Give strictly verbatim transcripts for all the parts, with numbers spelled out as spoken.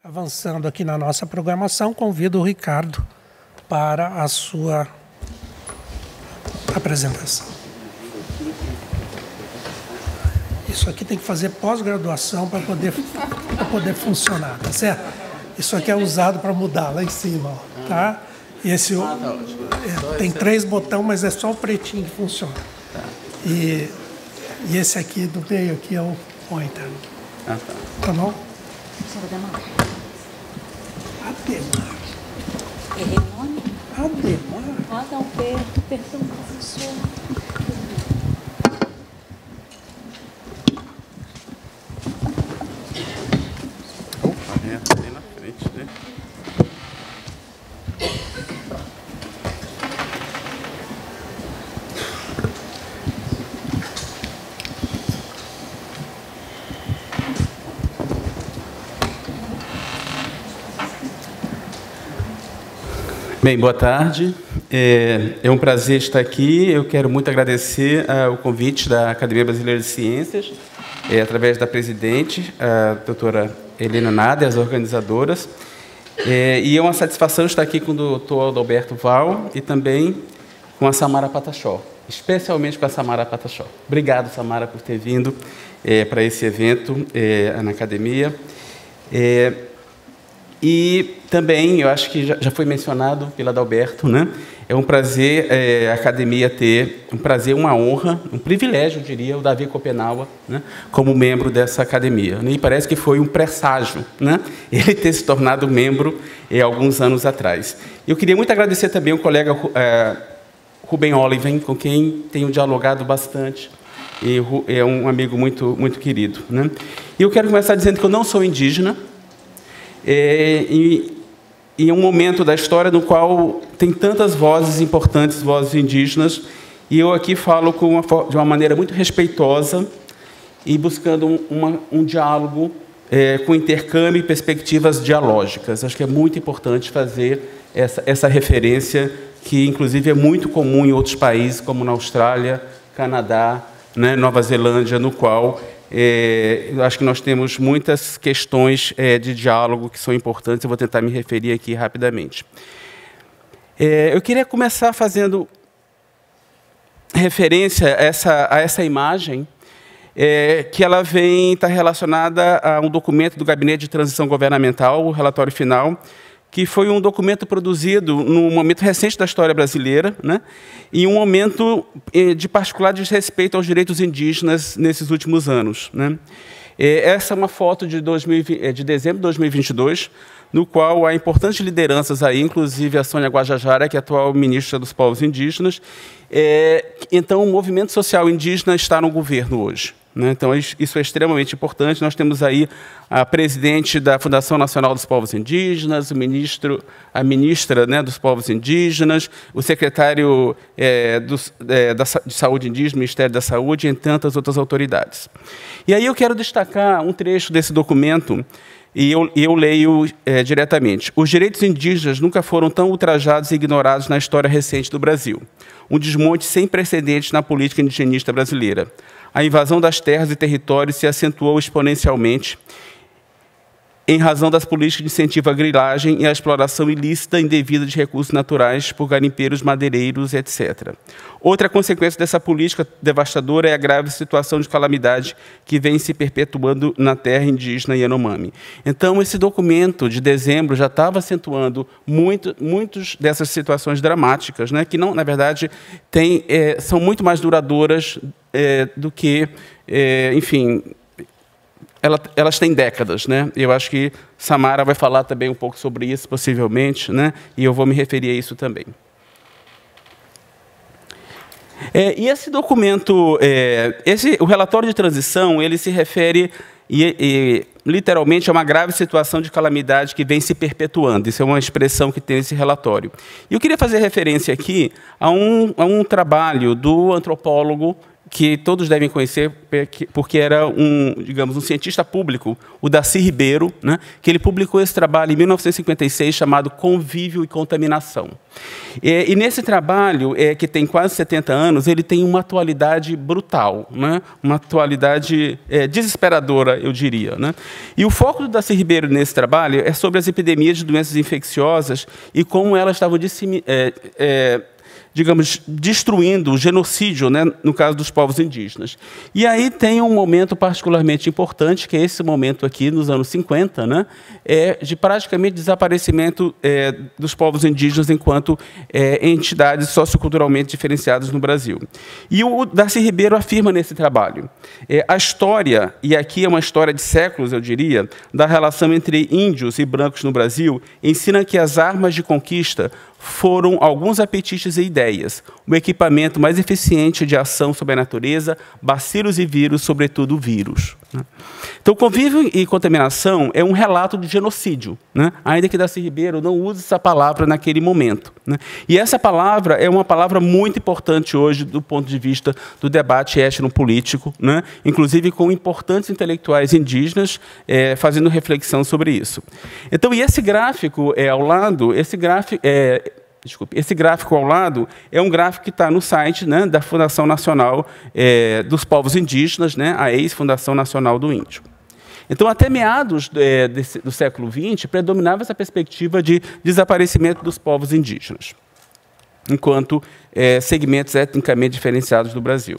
Avançando aqui na nossa programação, convido o Ricardo para a sua apresentação. Isso aqui tem que fazer pós-graduação para poder, para poder funcionar, tá certo? Isso aqui é usado para mudar lá em cima, ó, tá? E esse é, tem três botões, mas é só o pretinho que funciona. E, e esse aqui do meio aqui é o pointer. Ah, tá. Tá bom? Ademar. Errei o nome? Ademar. Ah, dá um P, perdão, professor. Opa, é bem na frente, né? Bem, boa tarde. É, é um prazer estar aqui. Eu quero muito agradecer uh, o convite da Academia Brasileira de Ciências, é, através da presidente, a doutora Helena Nada, e as organizadoras. É, e é uma satisfação estar aqui com o doutor Adalberto Val e também com a Samara Pataxó, especialmente com a Samara Pataxó. Obrigado, Samara, por ter vindo é, para esse evento é, na Academia. É, E também, eu acho que já, já foi mencionado pela Adalberto, né? É um prazer é, a Academia ter, um prazer, uma honra, um privilégio, eu diria, o Davi Copenhaua, né? Como membro dessa Academia. E parece que foi um presságio, né? Ele ter se tornado membro é, alguns anos atrás. Eu queria muito agradecer também ao colega é, Rubem Oliven, com quem tenho dialogado bastante. E é um amigo muito, muito querido, né? E eu quero começar dizendo que eu não sou indígena. É, e, e é um momento da história no qual tem tantas vozes importantes, vozes indígenas, e eu aqui falo com uma, de uma maneira muito respeitosa e buscando um, uma, um diálogo é, com intercâmbio e perspectivas dialógicas. Acho que é muito importante fazer essa, essa referência, que inclusive é muito comum em outros países, como na Austrália, Canadá, né, Nova Zelândia, no qual... É, eu acho que nós temos muitas questões é, de diálogo que são importantes, eu vou tentar me referir aqui rapidamente. É, eu queria começar fazendo referência a essa, a essa imagem, é, que ela vem estar relacionada a um documento do Gabinete de Transição Governamental, o relatório final, que foi um documento produzido num momento recente da história brasileira, né, e um momento de particular desrespeito aos direitos indígenas nesses últimos anos, né. Essa é uma foto de, dois mil e vinte, de dezembro de dois mil e vinte e dois, no qual há importantes lideranças aí, inclusive a Sônia Guajajara, que é a atual ministra dos Povos Indígenas. É, então, o movimento social indígena está no governo hoje, né? Então, isso é extremamente importante. Nós temos aí a presidente da Fundação Nacional dos Povos Indígenas, o ministro, a ministra, né, dos Povos Indígenas, o secretário é, dos, é, da, de Saúde Indígena, Ministério da Saúde, e tantas outras autoridades. E aí eu quero destacar um trecho desse documento, e eu, eu leio é, diretamente. Os direitos indígenas nunca foram tão ultrajados e ignorados na história recente do Brasil. Um desmonte sem precedentes na política indigenista brasileira. A invasão das terras e territórios se acentuou exponencialmente em razão das políticas de incentivo à grilagem e à exploração ilícita e indevida de recursos naturais por garimpeiros, madeireiros, etcétera. Outra consequência dessa política devastadora é a grave situação de calamidade que vem se perpetuando na terra indígena Yanomami. Então, esse documento de dezembro já estava acentuando muito, muitas dessas situações dramáticas, né, que, não, na verdade, tem, é, são muito mais duradouras é, do que, é, enfim... elas têm décadas, né? Eu acho que Samara vai falar também um pouco sobre isso, possivelmente, né? E eu vou me referir a isso também. É, e esse documento, é, esse, o relatório de transição, ele se refere, e, e, literalmente, a uma grave situação de calamidade que vem se perpetuando. Isso é uma expressão que tem esse relatório. E eu queria fazer referência aqui a um, a um trabalho do antropólogo que todos devem conhecer, porque era um, digamos, um cientista público, o Darcy Ribeiro, né, que ele publicou esse trabalho em mil novecentos e cinquenta e seis, chamado Convívio e Contaminação. E, e nesse trabalho, é, que tem quase setenta anos, ele tem uma atualidade brutal, né, uma atualidade é, desesperadora, eu diria. Né? E o foco do Darcy Ribeiro nesse trabalho é sobre as epidemias de doenças infecciosas e como elas estavam disseminadas, é, é, digamos, destruindo o genocídio, né, no caso dos povos indígenas. E aí tem um momento particularmente importante, que é esse momento aqui, nos anos cinquenta, né, é, de praticamente desaparecimento é, dos povos indígenas enquanto é, entidades socioculturalmente diferenciadas no Brasil. E o Darcy Ribeiro afirma nesse trabalho, é, a história, e aqui é uma história de séculos, eu diria, da relação entre índios e brancos no Brasil, ensina que as armas de conquista foram alguns apetites e ideias, o equipamento mais eficiente de ação sobre a natureza, bacilos e vírus, sobretudo vírus. Então, convívio e contaminação é um relato de genocídio, né? Ainda que Darcy Ribeiro não use essa palavra naquele momento. Né? E essa palavra é uma palavra muito importante hoje do ponto de vista do debate étnico-político, né? Inclusive com importantes intelectuais indígenas é, fazendo reflexão sobre isso. Então, e esse gráfico é, ao lado, esse gráfico... É, Desculpe, esse gráfico ao lado é um gráfico que está no site, né, da Fundação Nacional é, dos Povos Indígenas, né, a ex-Fundação Nacional do Índio. Então, até meados é, desse, do século vinte, predominava essa perspectiva de desaparecimento dos povos indígenas, enquanto é, segmentos etnicamente diferenciados do Brasil.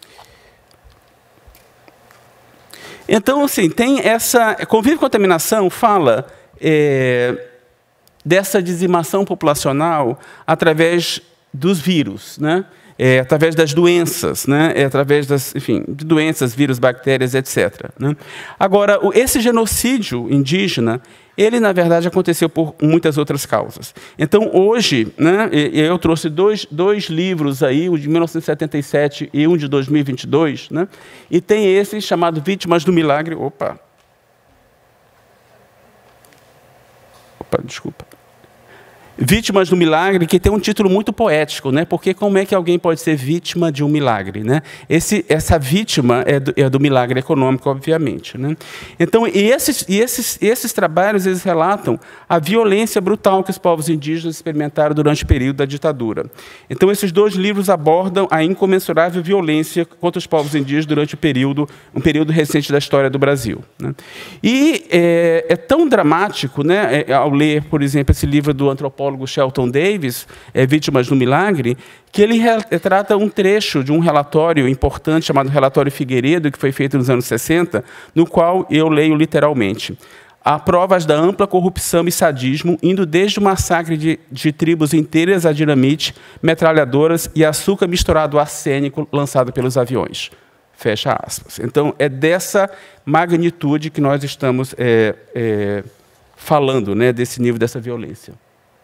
Então, assim, tem essa... Convívio e contaminação fala... É, dessa dizimação populacional através dos vírus, né? É, através das doenças, né? É, através das, enfim, de doenças, vírus, bactérias, etcétera. Né? Agora, esse genocídio indígena, ele, na verdade, aconteceu por muitas outras causas. Então, hoje, né, eu trouxe dois, dois livros aí, o de mil novecentos e setenta e sete e um de dois mil e vinte e dois, né? E tem esse chamado Vítimas do Milagre. Opa! Opa, desculpa. Vítimas do Milagre, que tem um título muito poético, né? Porque como é que alguém pode ser vítima de um milagre, né? Esse, essa vítima é do, é do milagre econômico, obviamente, né? Então, e esses, e esses, esses trabalhos, eles relatam a violência brutal que os povos indígenas experimentaram durante o período da ditadura. Então, esses dois livros abordam a incomensurável violência contra os povos indígenas durante o período, um período recente da história do Brasil. Né? E é, é tão dramático, né, é, ao ler, por exemplo, esse livro do antropólogo Shelton Davis, é, Vítimas do Milagre, que ele retrata um trecho de um relatório importante chamado Relatório Figueiredo, que foi feito nos anos sessenta, no qual eu leio literalmente: há provas da ampla corrupção e sadismo, indo desde o massacre de, de tribos inteiras a dinamite, metralhadoras e açúcar misturado arsênico lançado pelos aviões. Fecha aspas. Então, é dessa magnitude que nós estamos é, é, falando, né, desse nível, dessa violência.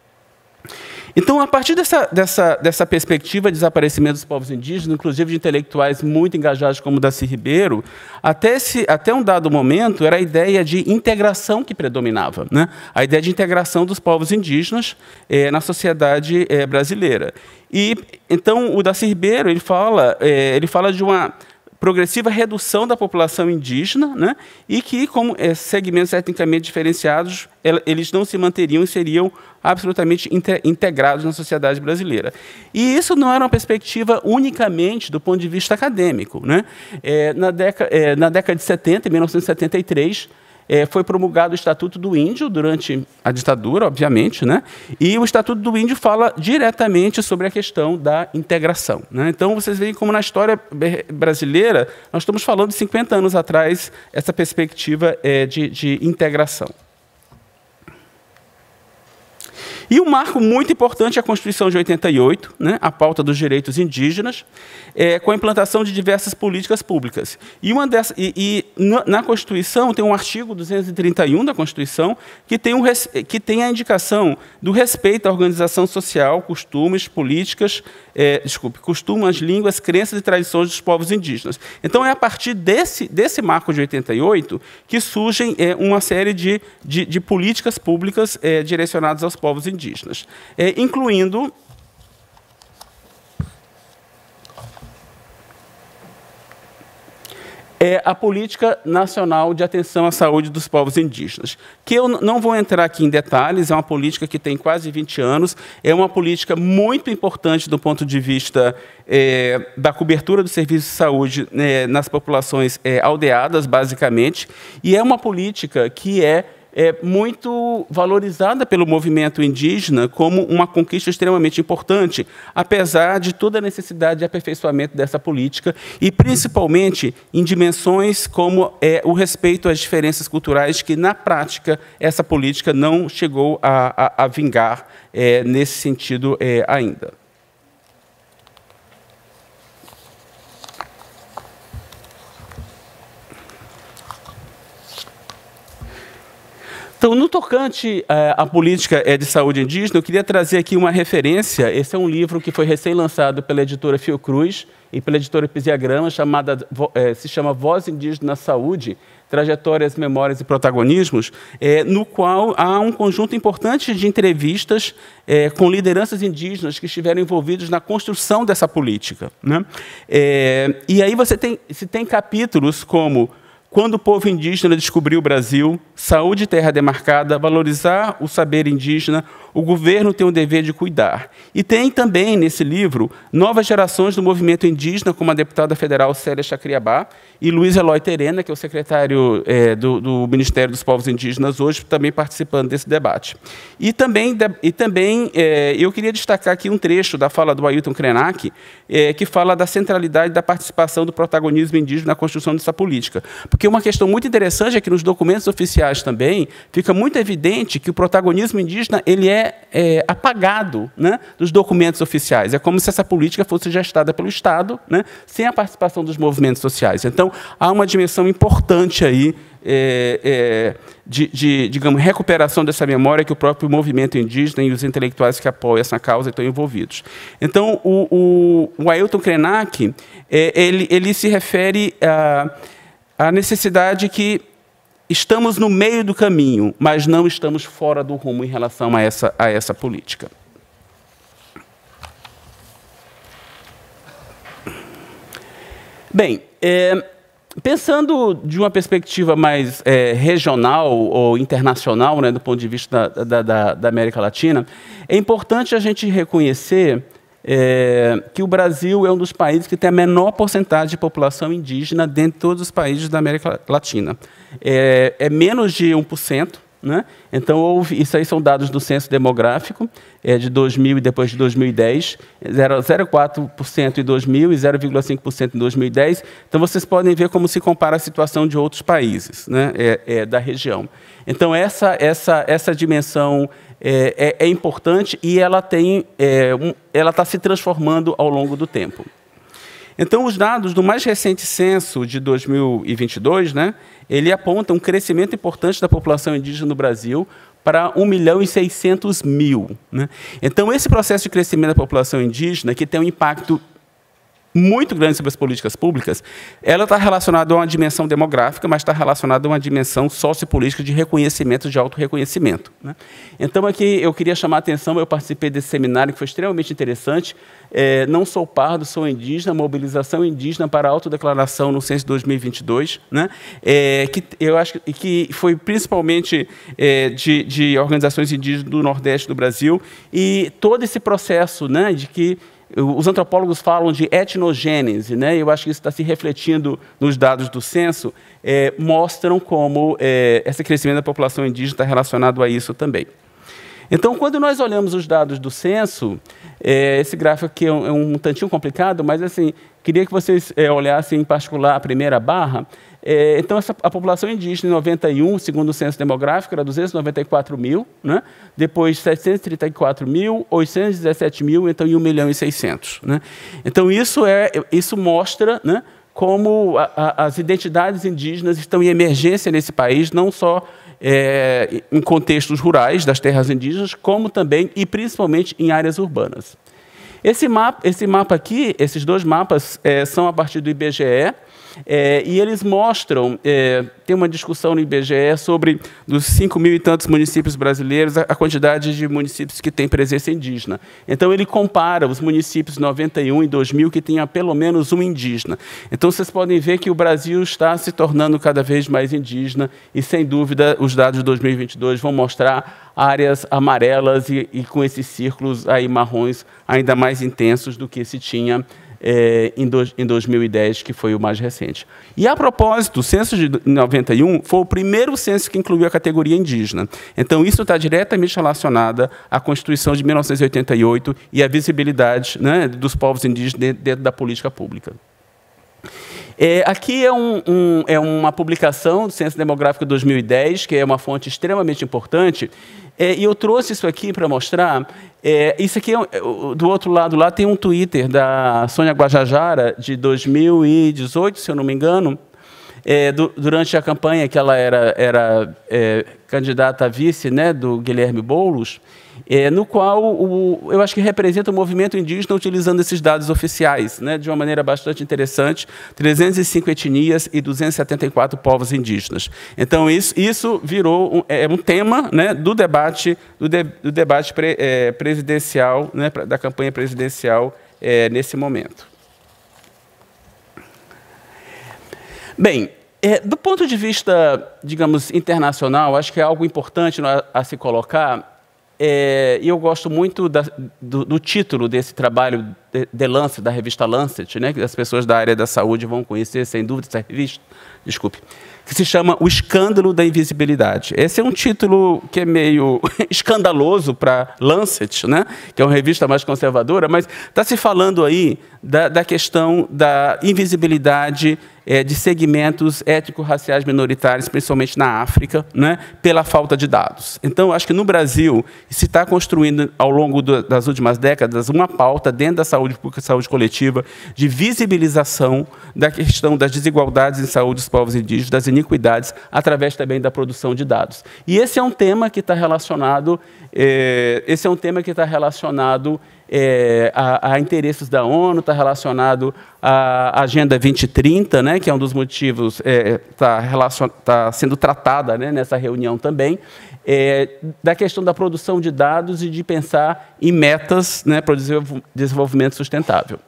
Então, a partir dessa, dessa, dessa perspectiva de desaparecimento dos povos indígenas, inclusive de intelectuais muito engajados como o Darcy Ribeiro, até, esse, até um dado momento era a ideia de integração que predominava, né? A ideia de integração dos povos indígenas é, na sociedade é, brasileira. E, então, o Darcy Ribeiro ele fala, é, ele fala de uma progressiva redução da população indígena, né, e que, como é, segmentos etnicamente diferenciados, eles não se manteriam e seriam absolutamente integrados na sociedade brasileira. E isso não era uma perspectiva unicamente do ponto de vista acadêmico. Né? É, na, década, é, na década de setenta, em mil novecentos e setenta e três, É, foi promulgado o Estatuto do Índio durante a ditadura, obviamente, né? E o Estatuto do Índio fala diretamente sobre a questão da integração. Né? Então, vocês veem como na história brasileira, nós estamos falando de cinquenta anos atrás, essa perspectiva é, de, de integração. E um marco muito importante é a Constituição de oitenta e oito, né, a pauta dos direitos indígenas, é, com a implantação de diversas políticas públicas. E, uma dessas, e, e na, na Constituição tem um artigo duzentos e trinta e um da Constituição que tem, um, que tem a indicação do respeito à organização social, costumes, políticas, é, desculpe, costumes, línguas, crenças e tradições dos povos indígenas. Então, é a partir desse, desse marco de oitenta e oito que surgem é, uma série de, de, de políticas públicas é, direcionadas aos povos indígenas. indígenas, é, incluindo é a Política Nacional de Atenção à Saúde dos Povos Indígenas, que eu não vou entrar aqui em detalhes, é uma política que tem quase vinte anos, é uma política muito importante do ponto de vista é, da cobertura do serviço de saúde é, nas populações é, aldeadas, basicamente, e é uma política que é é muito valorizada pelo movimento indígena como uma conquista extremamente importante, apesar de toda a necessidade de aperfeiçoamento dessa política, e principalmente em dimensões como é, o respeito às diferenças culturais, que, na prática, essa política não chegou a, a, a vingar é, nesse sentido é, ainda. Então, no tocante à política de saúde indígena, eu queria trazer aqui uma referência. Esse é um livro que foi recém-lançado pela editora Fiocruz e pela editora Pisiagrama, chamada, se chama Voz Indígena na Saúde, Trajetórias, Memórias e Protagonismos, é, no qual há um conjunto importante de entrevistas é, com lideranças indígenas que estiveram envolvidos na construção dessa política, né? É, e aí você tem, se tem capítulos como Quando o Povo Indígena Descobriu o Brasil, Saúde e Terra Demarcada, Valorizar o Saber Indígena, o Governo tem o Dever de Cuidar. E tem também, nesse livro, novas gerações do movimento indígena, como a deputada federal Célia Chacriabá e Luiz Eloy Terena, que é o secretário é, do, do Ministério dos Povos Indígenas hoje, também participando desse debate. E também, e também é, eu queria destacar aqui um trecho da fala do Ailton Krenak, é, que fala da centralidade da participação do protagonismo indígena na construção dessa política. Porque uma questão muito interessante é que nos documentos oficiais também fica muito evidente que o protagonismo indígena ele é, é apagado, né, dos documentos oficiais. É como se essa política fosse gestada pelo Estado, né, sem a participação dos movimentos sociais. Então, há uma dimensão importante aí é, é, de, de, digamos, recuperação dessa memória que o próprio movimento indígena e os intelectuais que apoiam essa causa estão envolvidos. Então, o, o, o Ailton Krenak, é, ele, ele se refere a a necessidade que estamos no meio do caminho, mas não estamos fora do rumo em relação a essa, a essa política. Bem, é, pensando de uma perspectiva mais é, regional ou internacional, né, do ponto de vista da, da, da América Latina, é importante a gente reconhecer É, que o Brasil é um dos países que tem a menor porcentagem de população indígena dentre todos os países da América Latina. É, é menos de um por cento, né? Então, houve, isso aí são dados do censo demográfico, é, de dois mil e depois de dois mil e dez, zero vírgula quatro por cento em dois mil e zero vírgula cinco por cento em dois mil e dez. Então, vocês podem ver como se compara a situação de outros países, né, é, é, da região. Então, essa, essa, essa dimensão É, é, é importante e ela tem, é, um, ela está se transformando ao longo do tempo. Então, os dados do mais recente censo de dois mil e vinte e dois, né, ele aponta um crescimento importante da população indígena no Brasil para um milhão e seiscentos mil. Né? Então, esse processo de crescimento da população indígena, que tem um impacto muito grande sobre as políticas públicas, ela está relacionada a uma dimensão demográfica, mas está relacionada a uma dimensão sociopolítica de reconhecimento, de autorreconhecimento, né? Então, aqui eu queria chamar a atenção, eu participei desse seminário que foi extremamente interessante, é, Não Sou Pardo, Sou Indígena, Mobilização Indígena para a Autodeclaração no Censo de dois mil e vinte e dois, né? É, que eu acho que, que foi principalmente é, de, de organizações indígenas do Nordeste do Brasil, e todo esse processo, né, de que os antropólogos falam de etnogênese, né? Eu acho que isso está se refletindo nos dados do censo, é, mostram como é, esse crescimento da população indígena está relacionado a isso também. Então, quando nós olhamos os dados do censo, é, esse gráfico aqui é um, é um tantinho complicado, mas assim, queria que vocês é, olhassem em particular a primeira barra. É, então, essa, a população indígena em noventa e um, segundo o censo demográfico, era duzentos e noventa e quatro mil, né? Depois setecentos e trinta e quatro mil, oitocentos e dezessete mil, então em um milhão e seiscentos. Né? Então, isso, é, isso mostra, né, como a, a, as identidades indígenas estão em emergência nesse país, não só é, em contextos rurais das terras indígenas, como também e principalmente em áreas urbanas. Esse mapa, esse mapa aqui, esses dois mapas é, são a partir do I B G E, É, e eles mostram, é, tem uma discussão no I B G E sobre, dos cinco mil e tantos municípios brasileiros, a, a quantidade de municípios que têm presença indígena. Então, ele compara os municípios noventa e um e dois mil que tinham pelo menos um indígena. Então, vocês podem ver que o Brasil está se tornando cada vez mais indígena e, sem dúvida, os dados de dois mil e vinte e dois vão mostrar áreas amarelas e, e com esses círculos aí marrons ainda mais intensos do que se tinha é, em, do, em dois mil e dez, que foi o mais recente. E, a propósito, o censo de noventa e um foi o primeiro censo que incluiu a categoria indígena. Então, isso está diretamente relacionado à Constituição de mil novecentos e oitenta e oito e à visibilidade, né, dos povos indígenas dentro da política pública. É, aqui é, um, um, é uma publicação do Censo Demográfico dois mil e dez, que é uma fonte extremamente importante, é, e eu trouxe isso aqui para mostrar. É, isso aqui, é, do outro lado lá, tem um Twitter da Sônia Guajajara, de dois mil e dezoito, se eu não me engano, é, do, durante a campanha que ela era, era é, candidata a vice, né, do Guilherme Boulos, É, no qual o, eu acho que representa o movimento indígena utilizando esses dados oficiais, né, de uma maneira bastante interessante, trezentas e cinco etnias e duzentos e setenta e quatro povos indígenas. Então, isso, isso virou um, é, um tema, né, do debate, do, de, do debate pre, é, presidencial, né, da campanha presidencial é, nesse momento. Bem, é, do ponto de vista, digamos, internacional, acho que é algo importante a, a se colocar. É, e eu gosto muito da, do, do título desse trabalho de, de Lancet, da revista Lancet, né, que as pessoas da área da saúde vão conhecer, sem dúvida, essa revista, desculpe, que se chama O Escândalo da Invisibilidade. Esse é um título que é meio escandaloso para Lancet, né, que é uma revista mais conservadora, mas está se falando aí da, da questão da invisibilidade é, de segmentos étnico-raciais minoritários, principalmente na África, né, pela falta de dados. Então, acho que no Brasil se está construindo, ao longo do, das últimas décadas, uma pauta dentro da saúde pública e saúde coletiva de visibilização da questão das desigualdades em saúde dos povos indígenas, das iniquidades, através também da produção de dados. E esse é um tema que está relacionado, é, esse é um tema que está relacionado É, a, a interesses da ONU, está relacionado à Agenda vinte trinta, né, que é um dos motivos, está é, tá sendo tratada, né, nessa reunião também, é, da questão da produção de dados e de pensar em metas, né, para o desenvolvimento sustentável.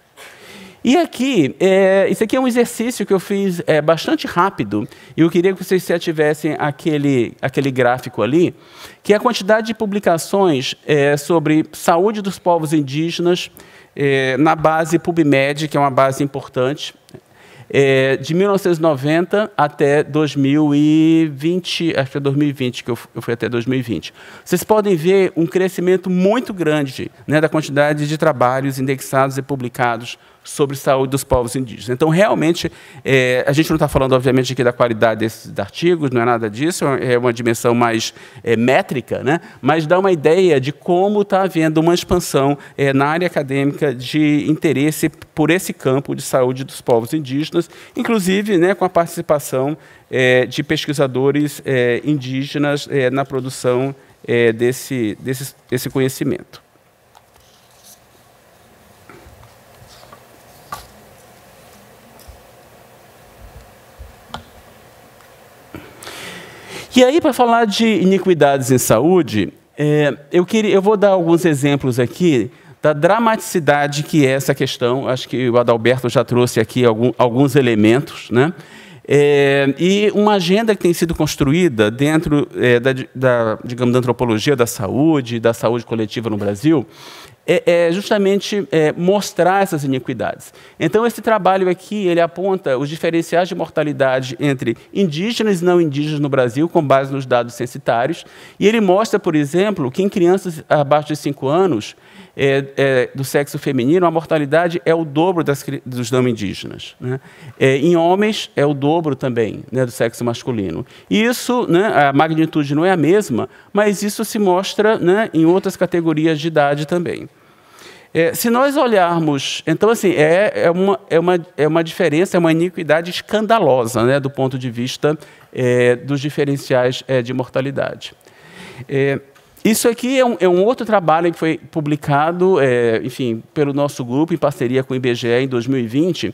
E aqui, é, isso aqui é um exercício que eu fiz é, bastante rápido, e eu queria que vocês se ativessem aquele, aquele gráfico ali, que é a quantidade de publicações é, sobre saúde dos povos indígenas é, na base PubMed, que é uma base importante, é, de mil novecentos e noventa até dois mil e vinte, acho que é dois mil e vinte, que eu, eu fui até dois mil e vinte. Vocês podem ver um crescimento muito grande, né, da quantidade de trabalhos indexados e publicados sobre saúde dos povos indígenas. Então, realmente, é, a gente não está falando, obviamente, aqui da qualidade desses artigos, não é nada disso, é uma dimensão mais é, métrica, né? Mas dá uma ideia de como está havendo uma expansão é, na área acadêmica de interesse por esse campo de saúde dos povos indígenas, inclusive, né, com a participação é, de pesquisadores é, indígenas é, na produção é, desse, desse, desse conhecimento. E aí, para falar de iniquidades em saúde, é, eu, queria, eu vou dar alguns exemplos aqui da dramaticidade que é essa questão. Acho que o Adalberto já trouxe aqui algum, alguns elementos, né? É, e uma agenda que tem sido construída dentro é, da, da, digamos, da antropologia da saúde, da saúde coletiva no Brasil, é, é justamente é, mostrar essas iniquidades. Então, esse trabalho aqui, ele aponta os diferenciais de mortalidade entre indígenas e não indígenas no Brasil, com base nos dados censitários, e ele mostra, por exemplo, que em crianças abaixo de cinco anos, É, é, do sexo feminino, a mortalidade é o dobro das, dos não indígenas, né? É, em homens, é o dobro também, né, do sexo masculino. E isso, né, a magnitude não é a mesma, mas isso se mostra, né, em outras categorias de idade também. É, se nós olharmos... Então, assim, é, é, uma, é, uma, é uma diferença, é uma iniquidade escandalosa, né, do ponto de vista é, dos diferenciais é, de mortalidade. É, Isso aqui é um, é um outro trabalho que foi publicado, é, enfim, pelo nosso grupo, em parceria com o I B G E, em dois mil e vinte,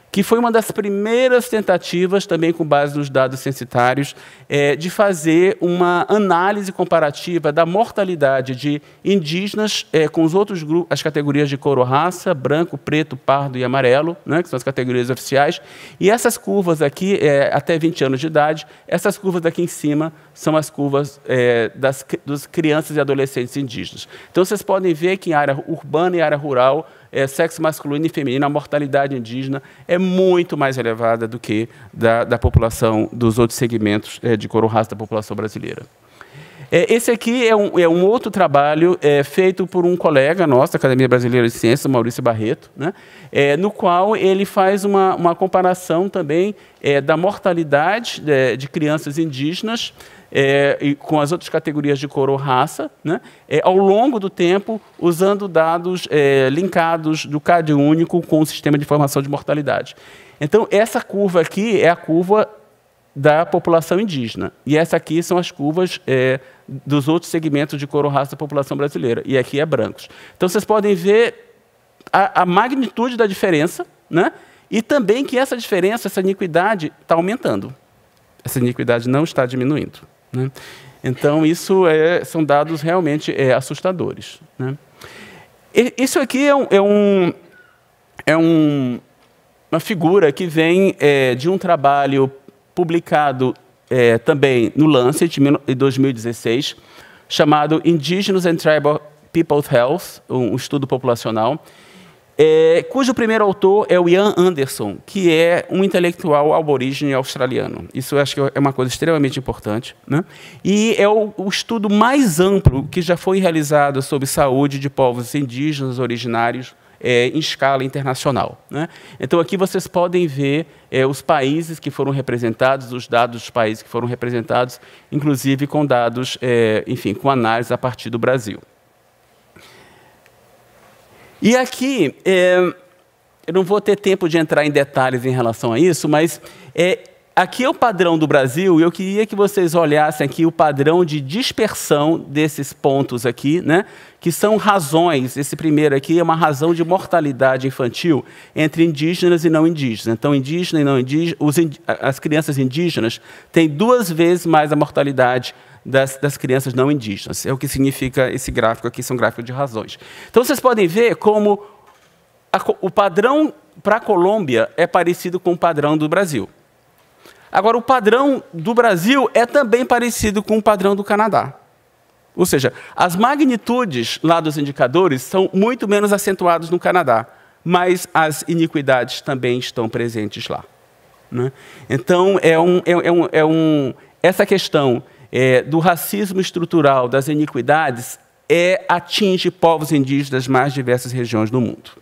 que foi uma das primeiras tentativas, também com base nos dados censitários, é, de fazer uma análise comparativa da mortalidade de indígenas é, com os outros grupos, as categorias de cor ou raça, branco, preto, pardo e amarelo, né, que são as categorias oficiais. E essas curvas aqui, é, até vinte anos de idade, essas curvas aqui em cima são as curvas é, das, dos crianças e adolescentes indígenas. Então, vocês podem ver que em área urbana e área rural, É, sexo masculino e feminino, a mortalidade indígena é muito mais elevada do que da, da população dos outros segmentos é, de cor ou raça da população brasileira. É, esse aqui é um, é um outro trabalho é, feito por um colega nosso, da Academia Brasileira de Ciências, Maurício Barreto, né, é, no qual ele faz uma, uma comparação também é, da mortalidade de, de crianças indígenas É, e com as outras categorias de cor ou raça, né, é, ao longo do tempo, usando dados é, linkados do C A D único com o sistema de informação de mortalidade. Então, essa curva aqui é a curva da população indígena, e essa aqui são as curvas é, dos outros segmentos de cor ou raça da população brasileira, e aqui é brancos. Então, vocês podem ver a, a magnitude da diferença, né, e também que essa diferença, essa iniquidade, está aumentando. Essa iniquidade não está diminuindo. Né? Então, isso é, são dados realmente é, assustadores. Né? E, isso aqui é, um, é, um, é um, uma figura que vem é, de um trabalho publicado é, também no Lancet, em dois mil e dezesseis, chamado Indigenous and Tribal People's Health, um estudo populacional, É, cujo primeiro autor é o Ian Anderson, que é um intelectual aborígene australiano. Isso eu acho que é uma coisa extremamente importante. Né? E é o, o estudo mais amplo que já foi realizado sobre saúde de povos indígenas originários é, em escala internacional. Né? Então, aqui vocês podem ver é, os países que foram representados, os dados dos países que foram representados, inclusive com dados, é, enfim, com análise a partir do Brasil. E aqui, é, eu não vou ter tempo de entrar em detalhes em relação a isso, mas é, aqui é o padrão do Brasil, e eu queria que vocês olhassem aqui o padrão de dispersão desses pontos aqui, né, que são razões. Esse primeiro aqui é uma razão de mortalidade infantil entre indígenas e não indígenas. Então, indígena e não indígena, os, as crianças indígenas têm duas vezes mais a mortalidade Das, das crianças não indígenas. É o que significa esse gráfico aqui, são gráficos de razões. Então, vocês podem ver como a, o padrão para a Colômbia é parecido com o padrão do Brasil. Agora, o padrão do Brasil é também parecido com o padrão do Canadá. Ou seja, as magnitudes lá dos indicadores são muito menos acentuadas no Canadá, mas as iniquidades também estão presentes lá. Né? Então, é um, é, é um, é um, essa questão É, do racismo estrutural, das iniquidades, é, atinge povos indígenas das mais diversas regiões do mundo.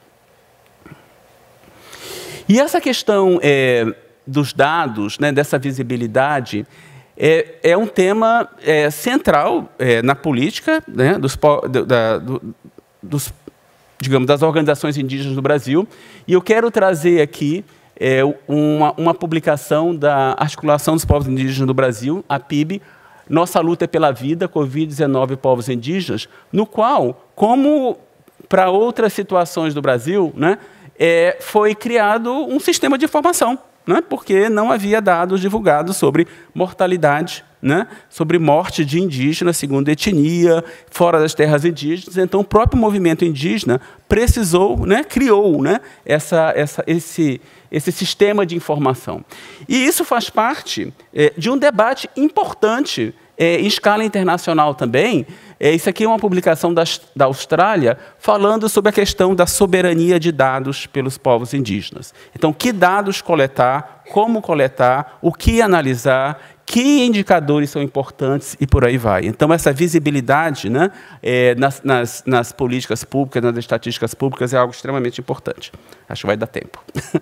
E essa questão é, dos dados, né, dessa visibilidade, é, é um tema é, central é, na política, né, dos, da, do, dos, digamos, das organizações indígenas do Brasil. E eu quero trazer aqui É uma, uma publicação da Articulação dos Povos Indígenas do Brasil, a P I B, Nossa Luta é pela Vida, Covid dezenove e Povos Indígenas, no qual, como para outras situações do Brasil, né, é, foi criado um sistema de informação, né, porque não havia dados divulgados sobre mortalidade, né, sobre morte de indígenas, segundo etnia, fora das terras indígenas. Então, o próprio movimento indígena precisou, né, criou, né, essa, essa, esse... esse sistema de informação. E isso faz parte é, de um debate importante é, em escala internacional também. É, isso aqui é uma publicação da, da Austrália falando sobre a questão da soberania de dados pelos povos indígenas. Então, que dados coletar, como coletar, o que analisar, que indicadores são importantes e por aí vai. Então, essa visibilidade, né, é, nas, nas, nas políticas públicas, nas estatísticas públicas, é algo extremamente importante. Acho que vai dar tempo.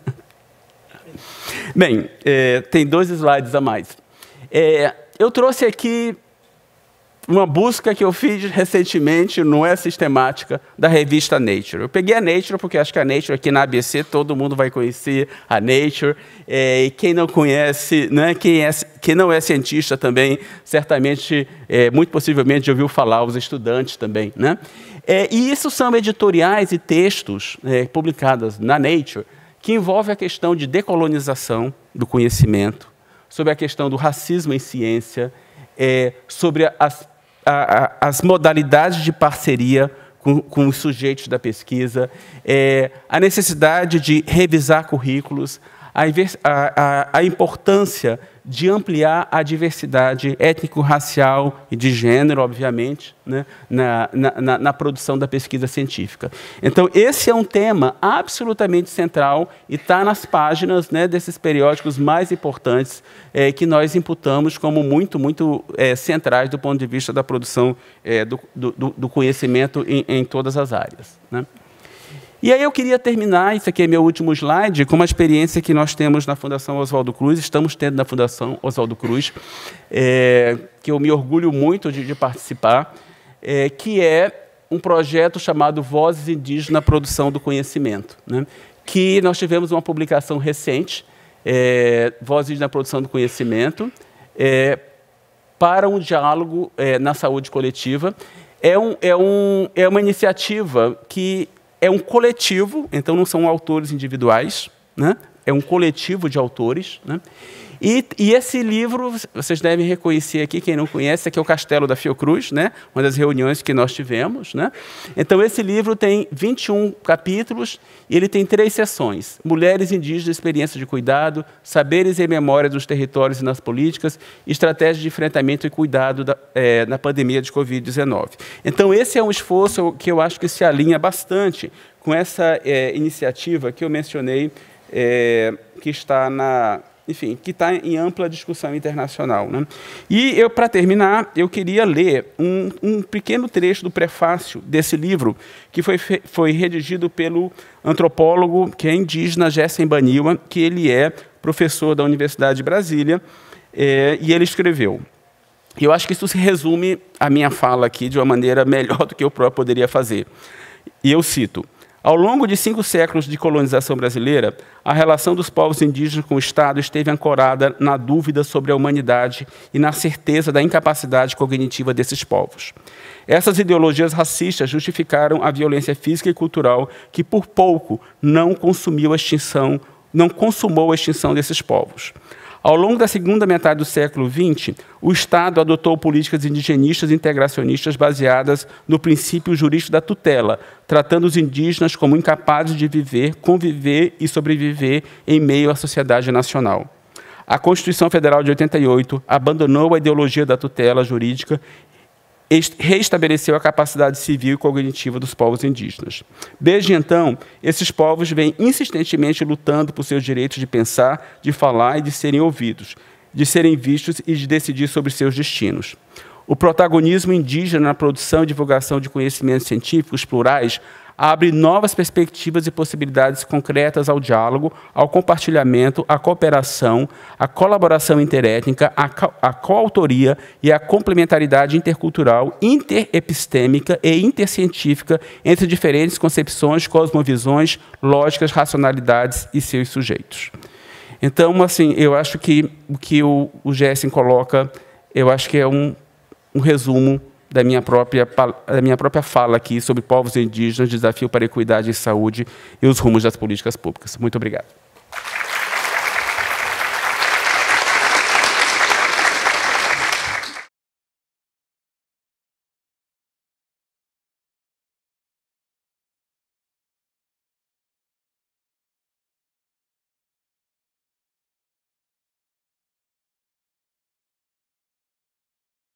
Bem, é, tem dois slides a mais. É, eu trouxe aqui uma busca que eu fiz recentemente, não é sistemática, da revista Nature. Eu peguei a Nature porque acho que a Nature aqui na A B C todo mundo vai conhecer a Nature. É, e quem não conhece, né, quem, é, quem não é cientista também, certamente, é, muito possivelmente, já ouviu falar, os estudantes também. Né? É, e isso são editoriais e textos é, publicados na Nature, que envolve a questão de decolonização do conhecimento, sobre a questão do racismo em ciência, é, sobre as, a, a, as modalidades de parceria com, com os sujeitos da pesquisa, é, a necessidade de revisar currículos, a, a, a importância de ampliar a diversidade étnico-racial e de gênero, obviamente, né, na, na, na produção da pesquisa científica. Então, esse é um tema absolutamente central e está nas páginas, né, desses periódicos mais importantes é, que nós imputamos como muito, muito é, centrais do ponto de vista da produção é, do, do, do conhecimento em, em todas as áreas, né? E aí eu queria terminar, isso aqui é meu último slide, com uma experiência que nós temos na Fundação Oswaldo Cruz, estamos tendo na Fundação Oswaldo Cruz, é, que eu me orgulho muito de, de participar, é, que é um projeto chamado Vozes Indígenas na Produção do Conhecimento, né? Que nós tivemos uma publicação recente, é, Vozes na Produção do Conhecimento, é, para um diálogo é, na saúde coletiva. É, um, é, um, é uma iniciativa que é um coletivo, então não são autores individuais, né? É um coletivo de autores, né? E, e esse livro, vocês devem reconhecer aqui, quem não conhece, aqui é o Castelo da Fiocruz, né? Uma das reuniões que nós tivemos, né? Então, esse livro tem vinte e um capítulos e ele tem três seções: Mulheres Indígenas, Experiência de Cuidado, Saberes e Memória dos Territórios e nas Políticas, Estratégia de Enfrentamento e Cuidado da, é, na Pandemia de Covid dezenove. Então, esse é um esforço que eu acho que se alinha bastante com essa é, iniciativa que eu mencionei, é, que está na... enfim, que está em ampla discussão internacional, né? E, eu, para terminar, eu queria ler um, um pequeno trecho do prefácio desse livro, que foi, foi redigido pelo antropólogo, que é indígena, Gessen Baniwa, que ele é professor da Universidade de Brasília, é, e ele escreveu. E eu acho que isso se resume a minha fala aqui de uma maneira melhor do que eu próprio poderia fazer. E eu cito: ao longo de cinco séculos de colonização brasileira, a relação dos povos indígenas com o Estado esteve ancorada na dúvida sobre a humanidade e na certeza da incapacidade cognitiva desses povos. Essas ideologias racistas justificaram a violência física e cultural que, por pouco, não consumiu a extinção, não consumou a extinção desses povos. Ao longo da segunda metade do século vinte, o Estado adotou políticas indigenistas e integracionistas baseadas no princípio jurídico da tutela, tratando os indígenas como incapazes de viver, conviver e sobreviver em meio à sociedade nacional. A Constituição Federal de oitenta e oito abandonou a ideologia da tutela jurídica, reestabeleceu a capacidade civil e cognitiva dos povos indígenas. Desde então, esses povos vêm insistentemente lutando por seus direitos de pensar, de falar e de serem ouvidos, de serem vistos e de decidir sobre seus destinos. O protagonismo indígena na produção e divulgação de conhecimentos científicos plurais abre novas perspectivas e possibilidades concretas ao diálogo, ao compartilhamento, à cooperação, à colaboração interétnica, à, co à coautoria e à complementaridade intercultural, interepistêmica e intercientífica entre diferentes concepções, cosmovisões, lógicas, racionalidades e seus sujeitos. Então, assim, eu acho que o que o, o Gessen coloca, eu acho que é um, um resumo da minha, própria, da minha própria fala aqui sobre povos indígenas, desafio para a equidade e saúde e os rumos das políticas públicas. Muito obrigado.